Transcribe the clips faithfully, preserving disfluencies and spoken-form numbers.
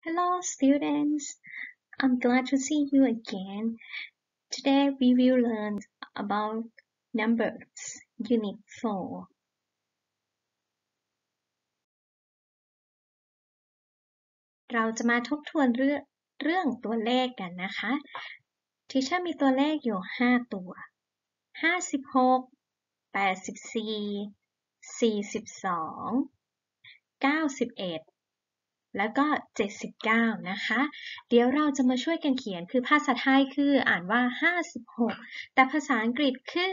Hello, students. I'm glad to see you again. Today we will learn about numbers, Unit four. เราจะมาทบทวนเรื่องเรื่องตัวเลขกันนะคะทีเชอร์มีตัวเลขอยู่ห้าตัวห้าสิบหก แปดสิบสี่ สี่สิบสอง เก้าสิบเอ็ดแล้วก็เจ็ดสิบเก้านะคะเดี๋ยวเราจะมาช่วยกันเขียนคือภาษาไทยคืออ่านว่าห้าสิบหกแต่ภาษาอังกฤษคือ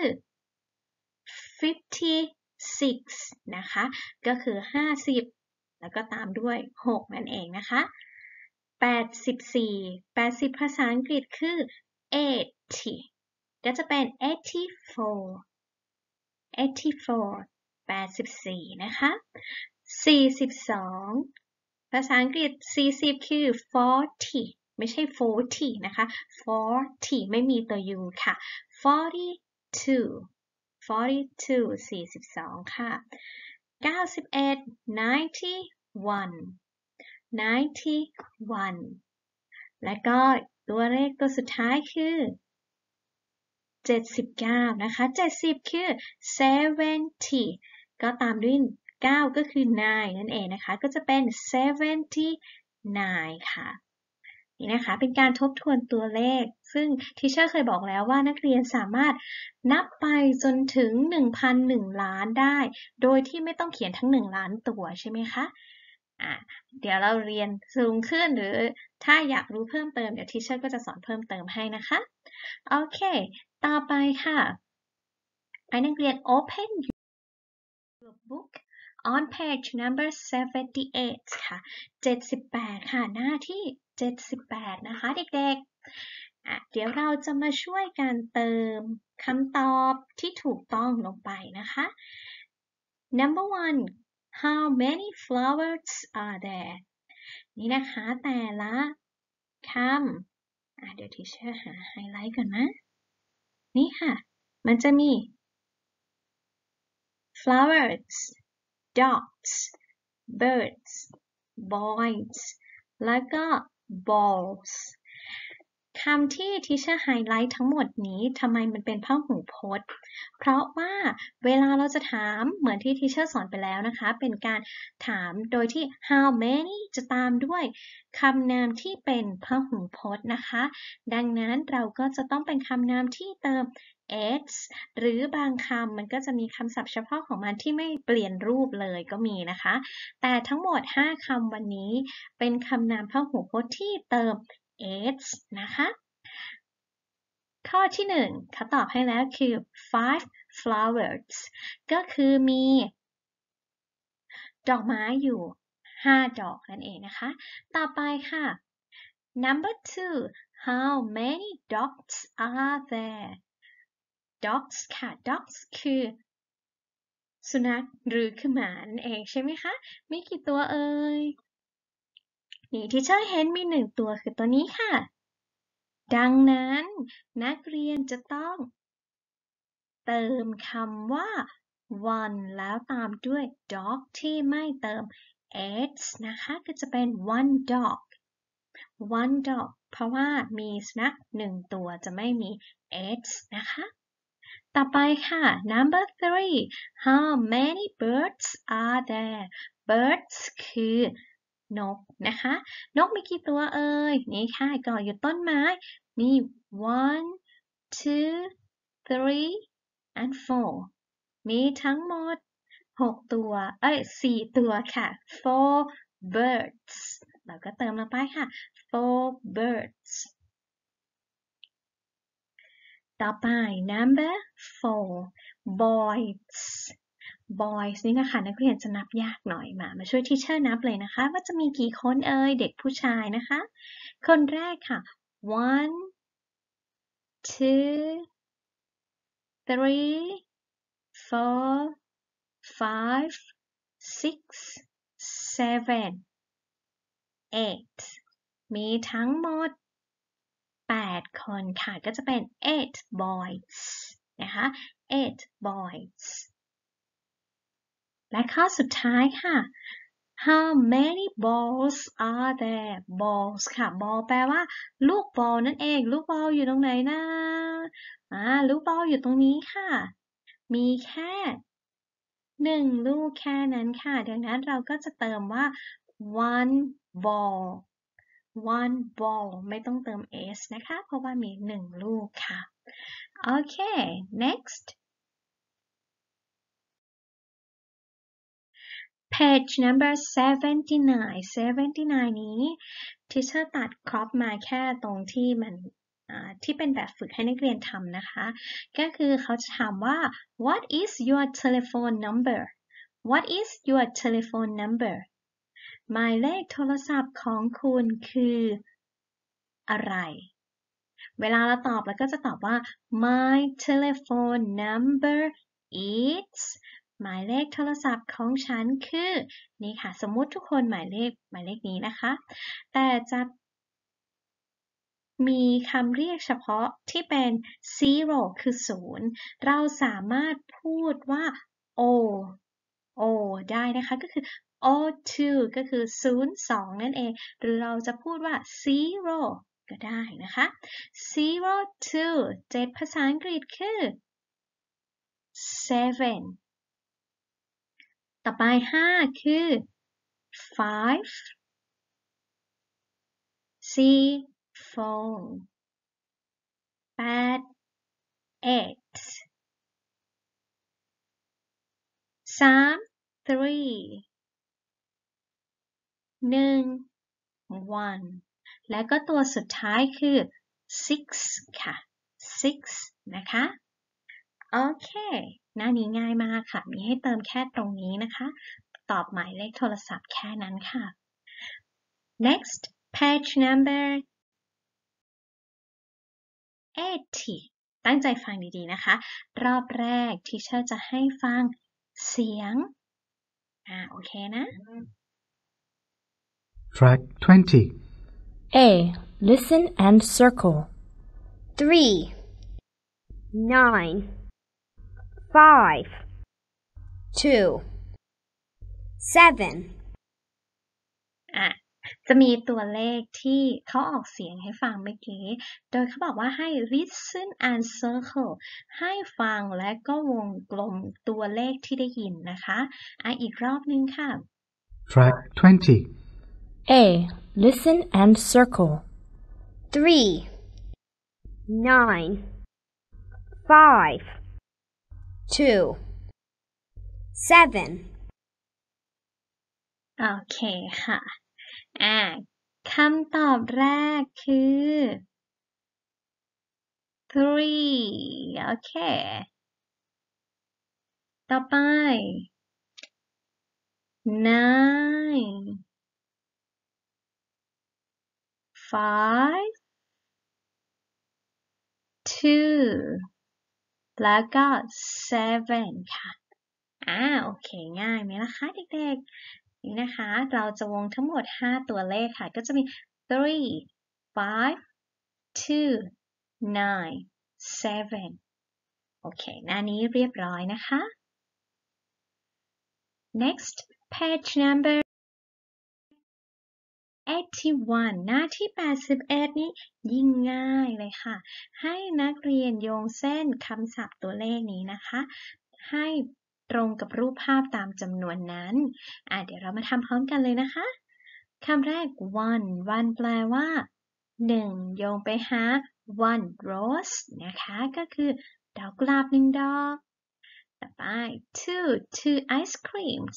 fifty-six นะคะก็คือห้าสิบแล้วก็ตามด้วยหกนั่นเองนะคะแปดสิบสี่ แปดสิบภาษาอังกฤษคือ eighty ก็จะเป็น eighty-four eighty-four แปดสิบสี่นะคะสี่สิบสองภาษาอังกฤษสี่สิบคือ forty ไม่ใช่ forty นะคะ forty ไม่มีตัว u ค่ะ forty-two forty-two สี่สิบสองค่ะเก้าสิบเอ็ด ninety-one ninety-one แล้วก็ตัวเลขตัวสุดท้ายคือเจ็ดสิบเก้านะคะเจ็ดสิบคือ seventy ก็ตามด้วยเก้าก็คือ nine นั่นเองนะคะก็จะเป็น seventy-nine ค่ะนี่นะคะเป็นการทบทวนตัวเลขซึ่งทีเชอร์เคยบอกแล้วว่านักเรียนสามารถนับไปจนถึง หนึ่งพันหนึ่ง ล้านได้โดยที่ไม่ต้องเขียนทั้งหนึ่งล้านตัวใช่ไหมคะอ่ะเดี๋ยวเราเรียนสูงขึ้นหรือถ้าอยากรู้เพิ่มเติมเดี๋ยวทีเชอร์ก็จะสอนเพิ่มเติมให้นะคะโอเคต่อไปค่ะให้นักเรียน open your book on page number seventy-eight ค่ะเจ็ดสิบแปดค่ะหน้าที่เจ็ดสิบแปดนะคะเด็กๆอ่ะเดี๋ยวเราจะมาช่วยกันเติมคำตอบที่ถูกต้องลงไปนะคะ number one how many flowers are there นี่นะคะแต่ละคำอ่ะเดี๋ยวทีเชอร์หาไฮไลท์ก่อนนะนี่ค่ะมันจะมี flowers dogs birds boys แล้วก็ balls คำที่ทีเชอร์ไฮไลท์ทั้งหมดนี้ทำไมมันเป็นพหูพจน์เพราะว่าเวลาเราจะถามเหมือนที่ทีเชอร์สอนไปแล้วนะคะเป็นการถามโดยที่ how many จะตามด้วยคำนามที่เป็นพหูพจน์นะคะดังนั้นเราก็จะต้องเป็นคำนามที่เติม s หรือบางคำมันก็จะมีคำศัพท์เฉพาะของมันที่ไม่เปลี่ยนรูปเลยก็มีนะคะแต่ทั้งหมดห้าคำวันนี้เป็นคำนามพหูพจน์ที่เติม s นะคะข้อที่หนึ่งเขาตอบให้แล้วคือ five flowers ก็คือมีดอกไม้อยู่ห้าดอกนั่นเองนะคะต่อไปค่ะ number two how many dogs are there dogs ค่ะ dogs คือสุนัขหรือคือหมานั่นเองใช่ไหมคะมีกี่ตัวเอ่ยนี่ที่เชอร์เห็นมีหนึ่งตัวคือตัวนี้ค่ะดังนั้นนักเรียนจะต้องเติมคำว่า one แล้วตามด้วย dog ที่ไม่เติม s นะคะก็จะเป็น one dog one dog เพราะว่ามีสุนัขหนึ่งตัวจะไม่มี s นะคะต่อไปค่ะ number three how many birds are there birds คือนกนะคะนกมีกี่ตัวเอ่ยนี่ค่ะเกาะอยู่ต้นไม้มี one two three and four มีทั้งหมดหกตัวเอ้ยสี่ตัวค่ะ four birds แล้วก็เติมลงไปค่ะ four birds ต่อไป number four boys boys นี่นะคะนักเรียนจะนับยากหน่อยมามาช่วยทีเชอร์นับเลยนะคะว่าจะมีกี่คนเอ่ยเด็กผู้ชายนะคะคนแรกค่ะ one two three four five six seven eight มีทั้งหมดแปดคนค่ะก็จะเป็น eight boys นะคะ eight boys และข้อสุดท้ายค่ะ How many balls are there balls ค่ะ ball แปลว่าลูกบอลนั่นเองลูกบอลอยู่ตรงไหนนะอ่าลูกบอลอยู่ตรงนี้ค่ะมีแค่หนึ่งลูกแค่นั้นค่ะดังนั้นเราก็จะเติมว่า one ball one ball ไม่ต้องเติม s นะคะเพราะว่ามีหนึ่งลูกค่ะโอเค next page number seventy-nine seventy-nine นี้ที่เชอร์ตัดครอปมาแค่ตรงที่มันที่เป็นแบบฝึกให้นักเรียนทำนะคะก็คือเขาจะถามว่า what is your telephone number what is your telephone number หมายเลขโทรศัพท์ของคุณคืออะไรเวลาเราตอบเราก็จะตอบว่า my telephone number is หมายเลขโทรศัพท์ของฉันคือนี่ค่ะสมมุติทุกคนหมายเลขหมายเลขนี้นะคะแต่จะมีคำเรียกเฉพาะที่เป็น zero คือศูนย์เราสามารถพูดว่า o o ได้นะคะก็คือ o two ก็คือศูนย์สองนั่นเองหรือเราจะพูดว่า zero ก็ได้นะคะ zero two เจ็ดภาษาอังกฤษคือ seven ต่อไปห้าคือ five สี่ four แปด eight สาม three หนึ่ง one และก็ตัวสุดท้ายคือ six ค่ะ six นะคะโอเคหน้านี้ง่ายมากค่ะมีให้เติมแค่ตรงนี้นะคะตอบหมายเลขโทรศัพท์แค่นั้นค่ะ next page number eighty ตั้งใจฟังดีๆนะคะรอบแรกที่เชอร์จะให้ฟังเสียงอ่าโอเคนะ Track twenty. A. Listen and circle. Three, nine, five, two, seven. อ่ะจะมีตัวเลขที่เขาออกเสียงให้ฟังเมื่อกี้โดยเขาบอกว่าให้ listen and circle ให้ฟังและก็วงกลมตัวเลขที่ได้ยินนะคะอ่ะอีกรอบนึงค่ะ Track twenty. A. Listen and circle. Three, nine, five, two, seven. โอเคค่ะอ่าคำตอบแรกคือ three โอเคต่อไป nine five two แล้วก็ seven ค่ะอ่าโอเคง่ายไหมล่ะคะเด็กๆนี่นะคะเราจะวงทั้งหมดห้าตัวเลขค่ะก็จะมี three five two nine seven โอเคหน้านี้เรียบร้อยนะคะ next page number eighty-one หน้าที่แปดสิบเอ็ดนี้ยิ่งง่ายเลยค่ะให้นักเรียนโยงเส้นคำศัพท์ตัวเลขนี้นะคะให้ตรงกับรูปภาพตามจำนวนนั้นอ่ะเดี๋ยวเรามาทำพร้อมกันเลยนะคะคำแรก one one แปลว่าหนึ่งโยงไปหา one rose นะคะก็คือดอกกุหลาบหนึ่งดอกต่อไป two two ice creams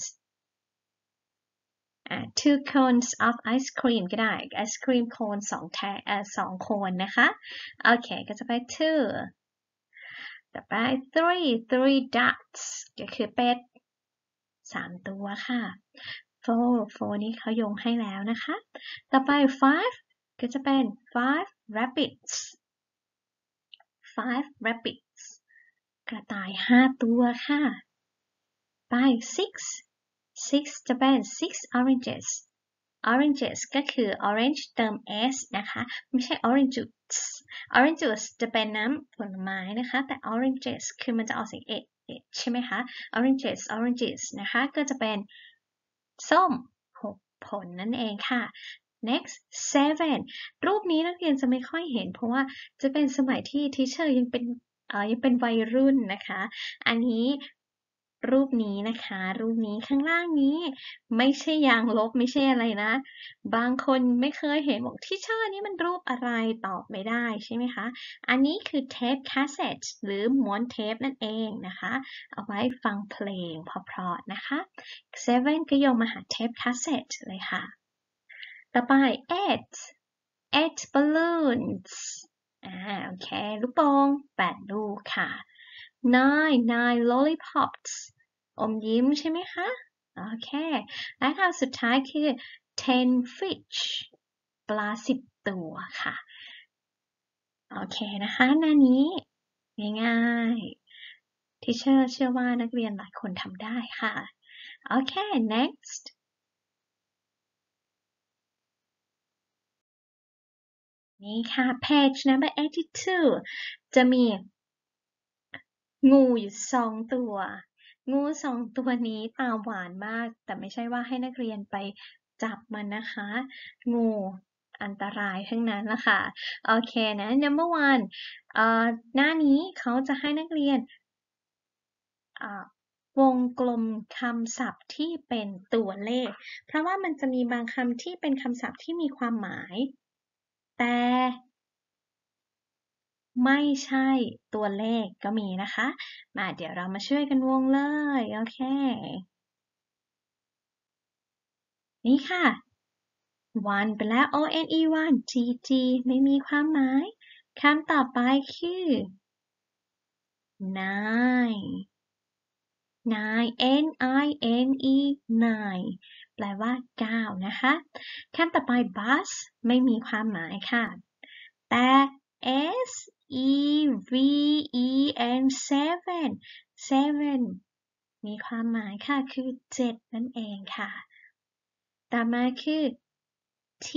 Uh, two cones of ice cream ก็ได้ ice cream cone สองแท่เอ่อสองโคนนะคะโอเคก็จะไป two ต่อไป three three dots ก็คือเป็ดสามตัวค่ะ four four นี้เขาโยงให้แล้วนะคะต่อไป five ก็จะเป็น five rabbits five rabbits กระต่ายห้าตัวค่ะไป six six จะเป็น six oranges oranges ก็คือ orange เติม s นะคะไม่ใช่ orange juice orange juice จะเป็นน้ำผลไม้นะคะแต่ oranges คือมันจะออกเสียงเอ็ดเอ็ดใช่ไหมคะ oranges oranges นะคะก็จะเป็นส้มหกผลนั่นเองค่ะ next seven รูปนี้นักเรียนจะไม่ค่อยเห็นเพราะว่าจะเป็นสมัยที่ teacher ยังเป็นเอ่อยังเป็นวัยรุ่นนะคะอันนี้รูปนี้นะคะรูปนี้ข้างล่างนี้ไม่ใช่ยางลบไม่ใช่อะไรนะบางคนไม่เคยเห็นบอก teacher นี่มันรูปอะไรตอบไม่ได้ใช่ไหมคะอันนี้คือเทปคาสเซ็ตหรือม้วนเทปนั่นเองนะคะเอาไว้ฟังเพลงเพราะๆนะคะ seven ก็โยงมาหาเทปคาสเซ็ตเลยค่ะต่อไป eight eight balloons อ่าโอเคลูกโป่งแปดลูกค่ะ nine nine lollipops อมยิ้มใช่ไหมคะโอเคและคำสุดท้ายคือ ten fish ปลาสิบตัวค่ะโอเคนะคะหน้านี้ง่ายๆที่เชื่อเชื่อว่านักเรียนหลายคนทำได้ค่ะโอเค nextนี่ค่ะ page number eighty-two จะมีงูอยู่สองตัวงูสองตัวนี้ตาหวานมากแต่ไม่ใช่ว่าให้นักเรียนไปจับมันนะคะงูอันตรายทั้งนั้นนะคะโอเคนะ number one เอ่อหน้านี้เขาจะให้นักเรียนอ่าวงกลมคำศัพท์ที่เป็นตัวเลขเพราะว่ามันจะมีบางคำที่เป็นคำศัพท์ที่มีความหมายแต่ไม่ใช่ตัวเลขก็มีนะคะมาเดี๋ยวเรามาช่วยกันวงเลยโอเคนี่ค่ะ one ไปแล้ว o n e one g g ไม่มีความหมายคำต่อไปคือ nine nine n i n e nine แปลว่าเก้านะคะคำต่อไป bus ไม่มีความหมายค่ะแต่ s e v e n seven seven มีความหมายค่ะคือเจ็ดนั่นเองค่ะต่อมาคือ t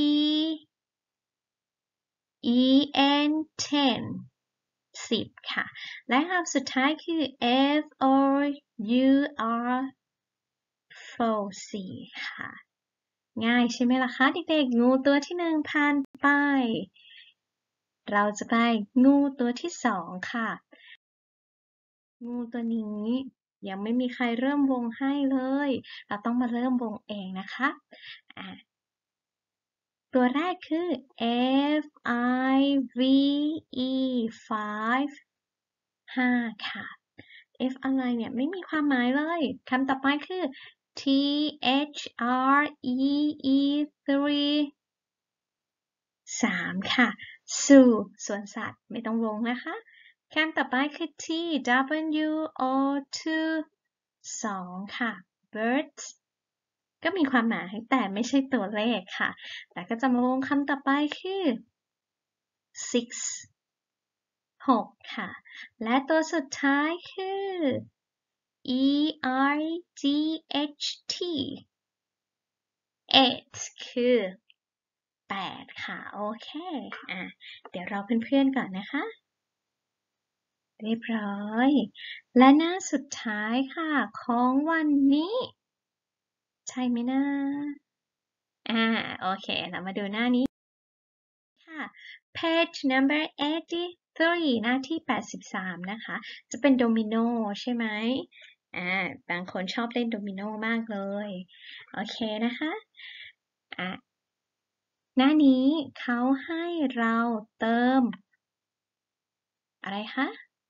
e n ten สิบค่ะและคำสุดท้ายคือ f o u r four สี่ค่ะง่ายใช่ไหมล่ะคะเด็กๆงูตัวที่หนึ่งผ่านไปเราจะไปงูตัวที่สองค่ะงูตัวนี้ยังไม่มีใครเริ่มวงให้เลยเราต้องมาเริ่มวงเองนะคะอ่ะตัวแรกคือ f i v e five ห้าค่ะ f อะไรเนี่ยไม่มีความหมายเลยคำต่อไปคือ t h r e e three สามค่ะ zoo สวนสัตว์ไม่ต้องวงนะคะคำต่อไปคือ t w o two สองค่ะ birds ก็มีความหมายแต่ไม่ใช่ตัวเลขค่ะแต่ก็จะมาวงคำต่อไปคือ six หกค่ะและตัวสุดท้ายคือ e r g h t eight คือแปดค่ะโอเคอ่ะเดี๋ยวเราเพื่อนๆก่อนนะคะเรียบร้อยและหน้าสุดท้ายค่ะของวันนี้ใช่ไหมนะอ่าโอเคเรามาดูหน้านี้ค่ะ page number eighty-three หน้าที่แปดสิบสามนะคะจะเป็นโดมิโนใช่ไหมอ่าบางคนชอบเล่นโดมิโนมากเลยโอเคนะคะอ่ะหน้านี้เขาให้เราเติมอะไรคะ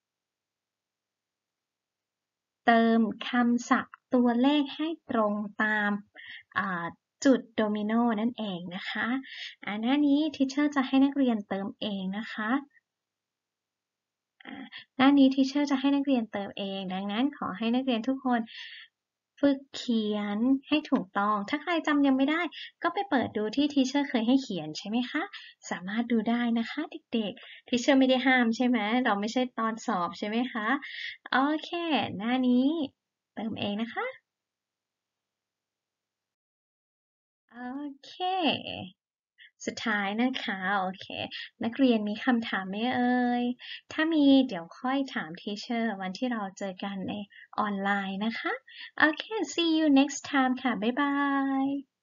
เติมคำศัพท์ตัวเลขให้ตรงตามจุดโดมิโนนั่นเองนะคะอ่าหน้านี้ทิเชอร์จะให้นักเรียนเติมเองนะคะหน้านี้ทิเชอร์จะให้นักเรียนเติมเองดังนั้นขอให้นักเรียนทุกคนฝึกเขียนให้ถูกต้องถ้าใครจำยังไม่ได้ก็ไปเปิดดูที่ทิเชอร์เคยให้เขียนใช่ไหมคะสามารถดูได้นะคะเด็กๆทิเชอร์ไม่ได้ห้ามใช่ไหมเราไม่ใช่ตอนสอบใช่ไหมคะโอเคหน้านี้เติมเองนะคะโอเคสุดท้ายนะคะโอเคนักเรียนมีคำถามไหมเอ่ยถ้ามีเดี๋ยวค่อยถามทีเชอร์วันที่เราเจอกันในออนไลน์นะคะโอเค see you next time ค่ะบ๊ายบาย